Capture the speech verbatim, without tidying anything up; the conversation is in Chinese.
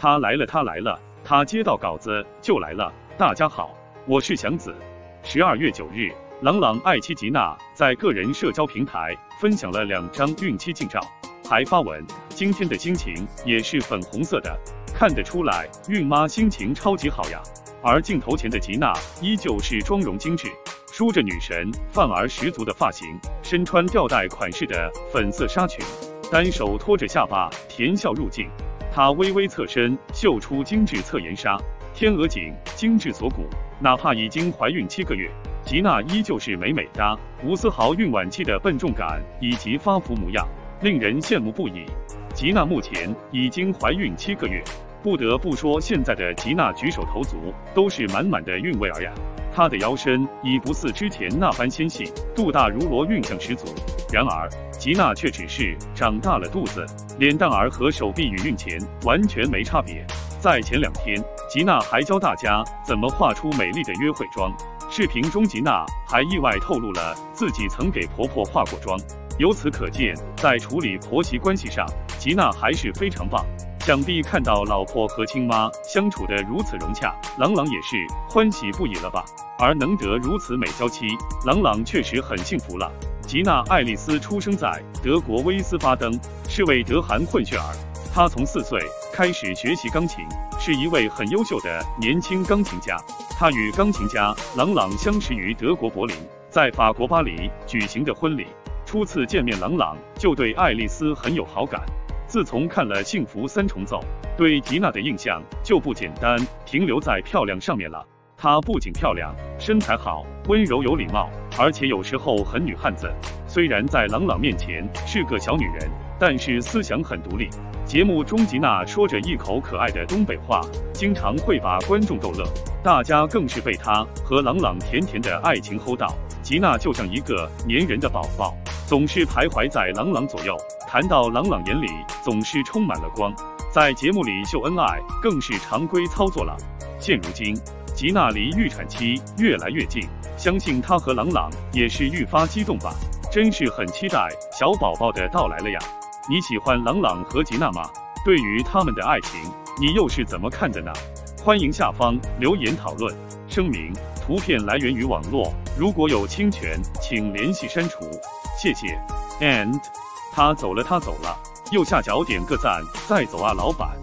他来了，他来了，他接到稿子就来了。大家好，我是祥子。十二月九日，朗朗爱妻吉娜在个人社交平台分享了两张孕期近照，还发文，今天的心情也是粉红色的，看得出来孕妈心情超级好呀。而镜头前的吉娜依旧是妆容精致，梳着女神范儿十足的发型，身穿吊带款式的粉色纱裙，单手托着下巴，甜笑入镜。她微微侧身，秀出精致侧颜纱，天鹅颈，精致锁骨。哪怕已经怀孕七个月，吉娜依旧是美美哒，无丝毫孕晚期的笨重感以及发福模样，令人羡慕不已。吉娜目前已经怀孕七个月，不得不说，现在的吉娜举手投足都是满满的韵味儿呀。她的腰身已不似之前那般纤细，肚大如螺，韵象十足。然而，吉娜却只是长大了肚子，脸蛋儿和手臂与孕前完全没差别。在前两天，吉娜还教大家怎么画出美丽的约会妆。视频中，吉娜还意外透露了自己曾给婆婆化过妆。由此可见，在处理婆媳关系上，吉娜还是非常棒。想必看到老婆和亲妈相处得如此融洽，朗朗也是欢喜不已了吧？而能得如此美娇妻，朗朗确实很幸福了。吉娜·爱丽丝出生在德国威斯巴登，是位德韩混血儿。她从四岁开始学习钢琴，是一位很优秀的年轻钢琴家。她与钢琴家朗朗相识于德国柏林，在法国巴黎举行的婚礼。初次见面，朗朗就对爱丽丝很有好感。自从看了《幸福三重奏》，对吉娜的印象就不简单停留在漂亮上面了。她不仅漂亮，身材好，温柔有礼貌，而且有时候很女汉子。虽然在朗朗面前是个小女人，但是思想很独立。节目中，吉娜说着一口可爱的东北话，经常会把观众逗乐，大家更是被她和朗朗甜甜的爱情齁到。吉娜就像一个粘人的宝宝，总是徘徊在朗朗左右，谈到朗朗眼里总是充满了光。在节目里秀恩爱更是常规操作了。现如今，吉娜离预产期越来越近，相信她和朗朗也是愈发激动吧，真是很期待小宝宝的到来了呀。你喜欢朗朗和吉娜吗？对于他们的爱情，你又是怎么看的呢？欢迎下方留言讨论。声明：图片来源于网络，如果有侵权，请联系删除，谢谢。And 他走了，他走了，右下角点个赞，再走啊，老板。